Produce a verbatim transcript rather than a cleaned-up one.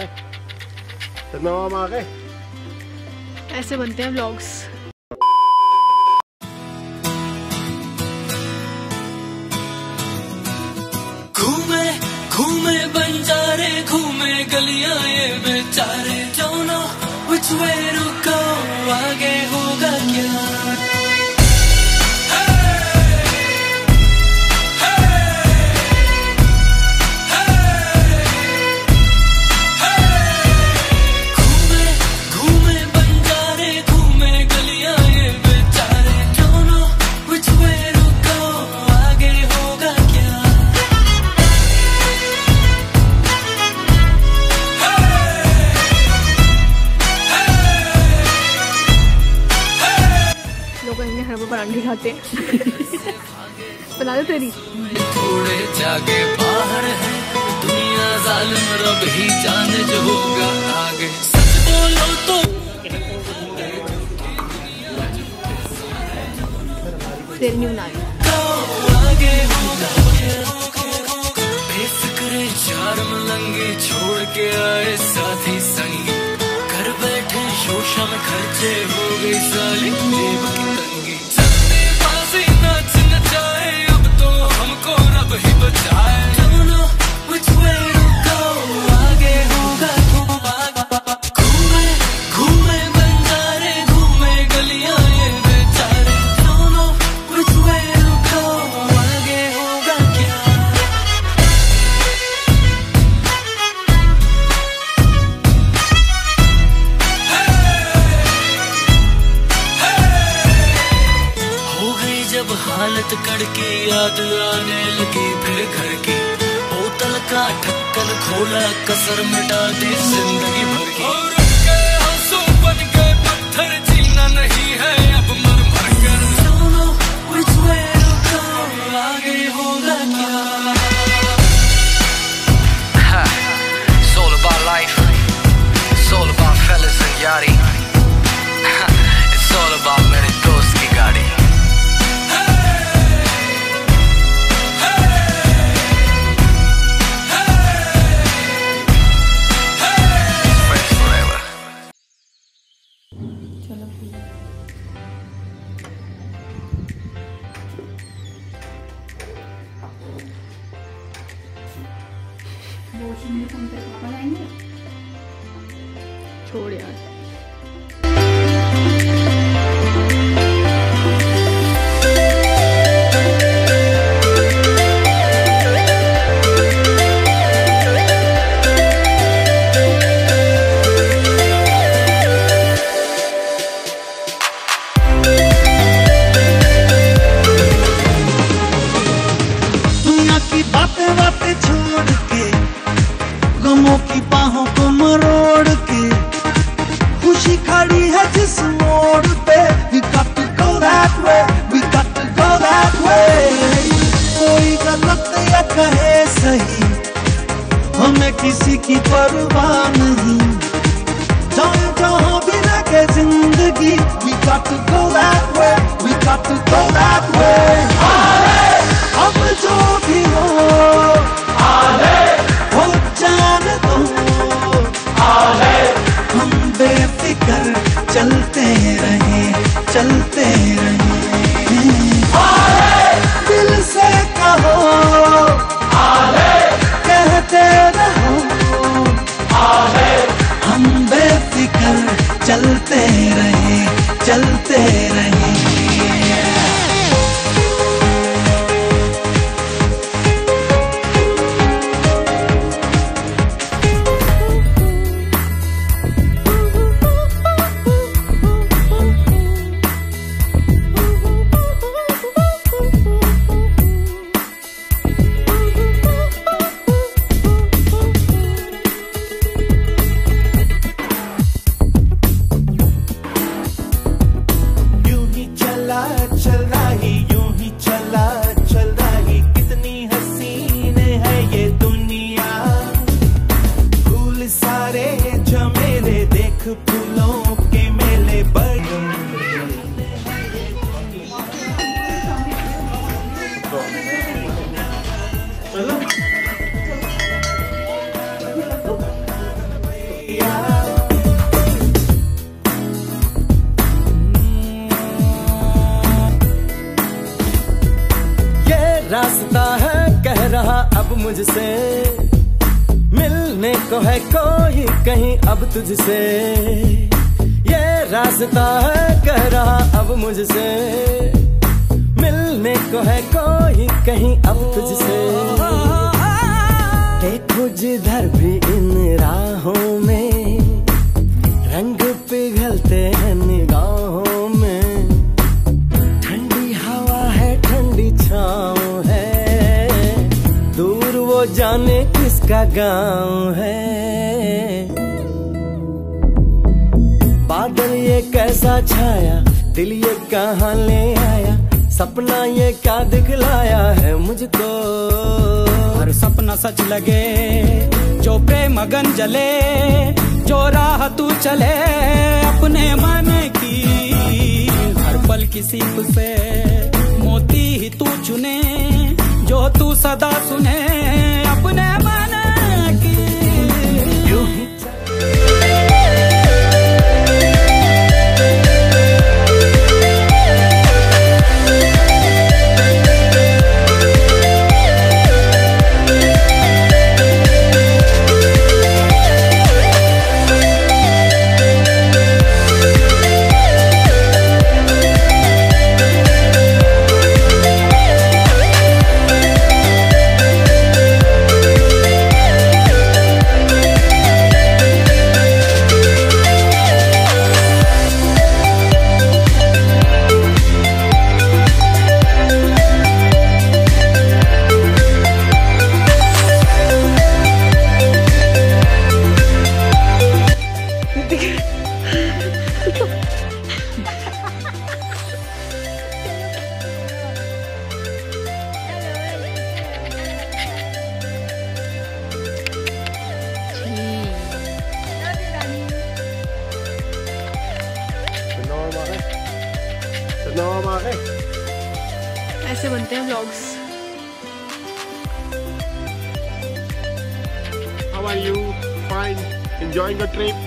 तो मैं वहाँ आ गए। ऐसे बनते हैं व्लॉग्स। घूमे घूमे बंजारे, घूमे गलियां ये बेचारे, don't know which way to go, आगे होगा क्या। परांठे खाते हैं। बना दो तेरी। थोड़े जागे बाहर है दुनिया, जालिम रब ही जाने जो होगा आगे। सच बोलो तो तेरी नहीं बना रही। आगे होगा बेफिक्रे चार मलंगे छोड़ के आए साथी संगी, घर बैठे शोशा में खर्चे हो गई साली जेब की तंगी। हालत कड़की याद आने लगी फिर घर की, बोतल का ढक्कन खोला कसर मिटा दी जिंदगी भर की। और उनके आंसू बन गए पत्थर, जीना नहीं है अब मर मर कर। Don't know which way to go, आगे होगा क्या। It's all about life, it's all about fellas and yachty, it's all about मेरे दोस्त की गाड़ी। छोड़ यार। दुनिया की बातें बातें छोड़ के, गमों की बाहों को मरोड़ के, खुशी खड़ी है जिस मोड़ पे, we got to go that way, we got to go that way। कोई गलत या कहे सही, हमें किसी की परवाह नहीं, जहाँ जहाँ भी लगे जिंदगी, we got to go that way, we got to go that way। अब जो भी हो वो जाने दो, हम बेफिक्र चलते रहे चलते रहे। दिल से कहो कहते रहो, हम बेफिक्र चलते रहे चलते रहे। यूं ही अब मुझसे, मिलने को है कोई कहीं अब तुझसे, ये रास्ता है कह रहा अब मुझसे, मिलने को है कोई कहीं अब तुझसे। देखो जिधर भी इन राहों में रंग पिघलते हैं निगाहों में, ठंडी हवा है ठंडी छाँव है, दूर वो जाने किसका गाँव है। बादल ये कैसा छाया, दिल ये कहाँ ले आया, सपना ये क्या दिखलाया है मुझको। हर सपना सच लगे जो प्रेम मगन जले, जो राह तू चले अपने मन की, हर पल की सीप से मोती ही तू चुने, जो तू सदा सुने अपने मन की। यूं ही ऐसे बनते हैं vlogs. How are you? Fine. Enjoying the trip?